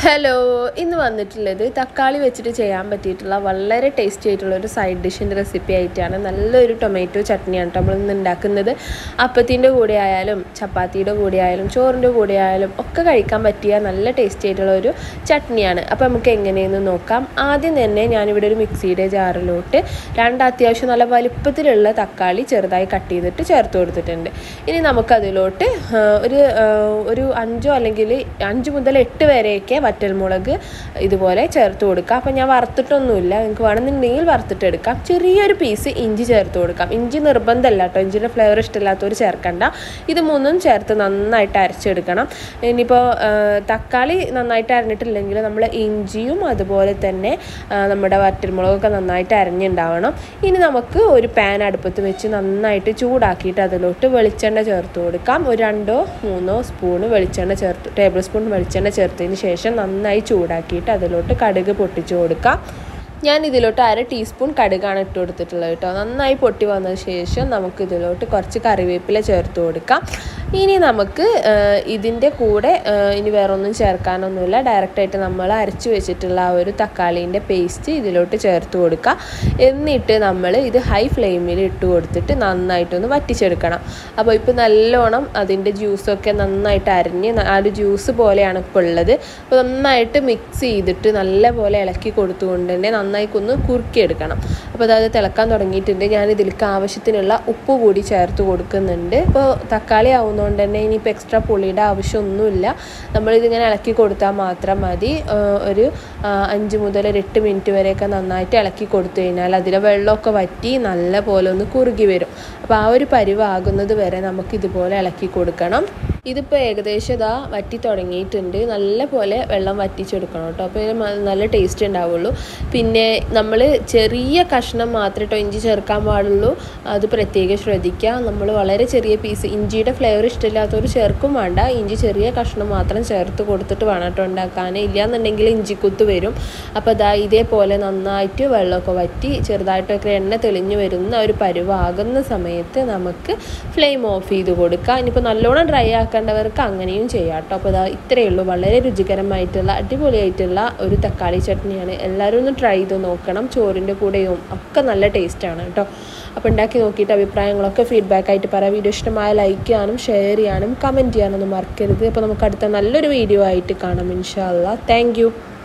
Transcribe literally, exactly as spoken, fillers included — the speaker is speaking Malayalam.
ഹലോ, ഇന്ന് വന്നിട്ടുള്ളത് തക്കാളി വെച്ചിട്ട് ചെയ്യാൻ പറ്റിയിട്ടുള്ള വളരെ ടേസ്റ്റി ആയിട്ടുള്ള ഒരു സൈഡ് ഡിഷിൻ്റെ റെസിപ്പി ആയിട്ടാണ്. നല്ലൊരു ടൊമാറ്റോ ചട്നിയാണ് നമ്മൾ ഇന്ന് ഉണ്ടാക്കുന്നത്. അപ്പത്തിൻ്റെ കൂടെ ആയാലും ചപ്പാത്തിയുടെ കൂടെ ആയാലും ചോറിൻ്റെ കൂടെ ആയാലും ഒക്കെ കഴിക്കാൻ പറ്റിയ നല്ല ടേസ്റ്റി ആയിട്ടുള്ള ഒരു ചട്നിയാണ്. അപ്പോൾ നമുക്ക് എങ്ങനെയെന്ന് നോക്കാം. ആദ്യം തന്നെ ഞാനിവിടെ ഒരു മിക്സിയുടെ ജാറിലോട്ട് രണ്ട് അത്യാവശ്യം നല്ല വലുപ്പത്തിലുള്ള തക്കാളി ചെറുതായി കട്ട് ചെയ്തിട്ട് ചേർത്ത് കൊടുത്തിട്ടുണ്ട്. ഇനി നമുക്കതിലോട്ട് ഒരു ഒരു അഞ്ചോ അല്ലെങ്കിൽ അഞ്ച് മുതൽ എട്ട് വരെയൊക്കെ വറ്റൽമുളക് ഇതുപോലെ ചേർത്ത് കൊടുക്കുക. അപ്പോൾ ഞാൻ വറുത്തിട്ടൊന്നുമില്ല, നിങ്ങൾക്ക് വേണമെന്നുണ്ടെങ്കിൽ വറുത്തിട്ടെടുക്കാം. ചെറിയൊരു പീസ് ഇഞ്ചി ചേർത്ത് കൊടുക്കാം. ഇഞ്ചി നിർബന്ധമല്ല കേട്ടോ, ഇഞ്ചിയുടെ ഫ്ലേവർ ഇഷ്ടമില്ലാത്തവർ ചേർക്കണ്ട. ഇത് മൂന്നും ചേർത്ത് നന്നായിട്ട് അരച്ചെടുക്കണം. ഇനിയിപ്പോൾ തക്കാളി നന്നായിട്ട് അരഞ്ഞിട്ടില്ലെങ്കിൽ നമ്മൾ ഇഞ്ചിയും അതുപോലെ തന്നെ നമ്മുടെ വറ്റൽമുളകൊക്കെ നന്നായിട്ട് അരഞ്ഞുണ്ടാവണം. ഇനി നമുക്ക് ഒരു പാൻ അടുപ്പത്ത് വെച്ച് നന്നായിട്ട് ചൂടാക്കിയിട്ട് അതിലോട്ട് വെളിച്ചെണ്ണ ചേർത്ത് കൊടുക്കാം. ഒരു രണ്ടോ മൂന്നോ സ്പൂണ് വെളിച്ചെണ്ണ ചേർത്ത് ടേബിൾ സ്പൂൺ വെളിച്ചെണ്ണ ചേർത്തതിന് ശേഷം നന്നായി ചൂടാക്കിയിട്ട് അതിലോട്ട് കടുക് പൊട്ടിച്ചു കൊടുക്കാം. ഞാൻ ഇതിലോട്ട് അര ടീസ്പൂൺ കടുകാണ് ഇട്ട് കൊടുത്തിട്ടുള്ളത് കേട്ടോ. നന്നായി പൊട്ടി വന്നതിന് ശേഷം നമുക്ക് ഇതിലോട്ട് കുറച്ച് കറിവേപ്പില ചേർത്ത് കൊടുക്കാം. ഇനി നമുക്ക് ഇതിൻ്റെ കൂടെ ഇനി വേറെ ഒന്നും ചേർക്കാനൊന്നുമില്ല. ഡയറക്റ്റായിട്ട് നമ്മൾ അരച്ച് വെച്ചിട്ടുള്ള ആ ഒരു തക്കാളീൻ്റെ പേസ്റ്റ് ഇതിലോട്ട് ചേർത്ത് കൊടുക്കുക. എന്നിട്ട് നമ്മൾ ഇത് ഹൈ ഫ്ലെയിമിൽ ഇട്ട് കൊടുത്തിട്ട് നന്നായിട്ടൊന്ന് വറ്റിച്ചെടുക്കണം. അപ്പോൾ ഇപ്പോൾ നല്ലോണം അതിൻ്റെ ജ്യൂസൊക്കെ നന്നായിട്ട് അരിഞ്ഞ് ആ ഒരു ജ്യൂസ് പോലെയാണ് ഇപ്പോൾ ഉള്ളത്. അപ്പോൾ നന്നായിട്ട് മിക്സ് ചെയ്തിട്ട് നല്ലപോലെ ഇളക്കി കൊടുത്തുകൊണ്ട് തന്നെ നന്നായിക്കൊന്ന് കുറുക്കിയെടുക്കണം. അപ്പോൾ അതായത് തിളക്കാൻ തുടങ്ങിയിട്ടുണ്ട്. ഞാൻ ഇതിലേക്ക് ആവശ്യത്തിനുള്ള ഉപ്പ് കൂടി ചേർത്ത് കൊടുക്കുന്നുണ്ട്. ഇപ്പോൾ തക്കാളി ആവുന്നതുകൊണ്ട് തന്നെ ഇനിയിപ്പോൾ എക്സ്ട്രാ പുളിയുടെ ആവശ്യമൊന്നുമില്ല. നമ്മളിതിങ്ങനെ ഇളക്കി കൊടുത്താൽ മാത്രം മതി. ഒരു അഞ്ച് മുതൽ ഒരു എട്ട് മിനിറ്റ് വരെയൊക്കെ നന്നായിട്ട് ഇളക്കി കൊടുത്തു കഴിഞ്ഞാൽ അതിലെ വെള്ളമൊക്കെ വറ്റി നല്ല പോലെ ഒന്ന് കുറുകി വരും. അപ്പോൾ ആ ഒരു പരിവാകുന്നത് വരെ നമുക്കിതുപോലെ ഇളക്കി കൊടുക്കണം. ഇതിപ്പോൾ ഏകദേശം ഇതാ വറ്റി തുടങ്ങിയിട്ടുണ്ട്. നല്ല പോലെ വെള്ളം വറ്റിച്ചെടുക്കണം കേട്ടോ. അപ്പോൾ ഇതിന് നല്ല ടേസ്റ്റ് ഉണ്ടാവുള്ളൂ. പിന്നെ നമ്മൾ ചെറിയ കഷ്ണം മാത്രമേ കേട്ടോ ഇഞ്ചി ചേർക്കാൻ പാടുള്ളൂ. അത് പ്രത്യേകം ശ്രദ്ധിക്കുക. നമ്മൾ വളരെ ചെറിയ പീസ്, ഇഞ്ചിയുടെ ഫ്ലേവർ ഇഷ്ടമില്ലാത്തവർ ചേർക്കും വേണ്ട. ഇഞ്ചി ചെറിയ കഷ്ണം മാത്രം ചേർത്ത് കൊടുത്തിട്ട് വേണം കേട്ടോ ഉണ്ടാക്കാൻ. ഇല്ലയെന്നുണ്ടെങ്കിൽ ഇഞ്ചിക്കുത്ത് വരും. അപ്പോൾ അതാ ഇതേപോലെ നന്നായിട്ട് വെള്ളമൊക്കെ വറ്റി ചെറുതായിട്ടൊക്കെ എണ്ണ തെളിഞ്ഞ് വരുന്ന ഒരു പരുവാകുന്ന സമയത്ത് നമുക്ക് ഫ്ലെയിം ഓഫ് ചെയ്ത് കൊടുക്കുക. ഇനിയിപ്പോൾ നല്ലോണം ഡ്രൈ ആക്കേണ്ടവർക്ക് അങ്ങനെയും ചെയ്യാം കേട്ടോ. അപ്പോൾ അതാ ഇത്രയേ ഉള്ളൂ. വളരെ രുചികരമായിട്ടുള്ള അടിപൊളിയായിട്ടുള്ള ഒരു തക്കാളി ചട്നിയാണ്. എല്ലാവരും ഒന്ന് ട്രൈ ചെയ്ത് നോക്കണം. ചോറിൻ്റെ കൂടെയും ഒക്കെ നല്ല ടേസ്റ്റാണ് കേട്ടോ. അപ്പോൾ ഉണ്ടാക്കി നോക്കിയിട്ട് അഭിപ്രായങ്ങളൊക്കെ ഫീഡ്ബാക്കായിട്ട് പറയാം. വീഡിയോ ഇഷ്ടമായ ലൈക്ക് ചെയ്യാനും ഷെയർ ചെയ്യാനും കമൻറ്റ് ചെയ്യാനൊന്നും മറക്കരുത്. അപ്പോൾ നമുക്ക് അടുത്ത നല്ലൊരു വീഡിയോ ആയിട്ട് കാണാം ഇൻഷാ അല്ലാഹ്. Thank you.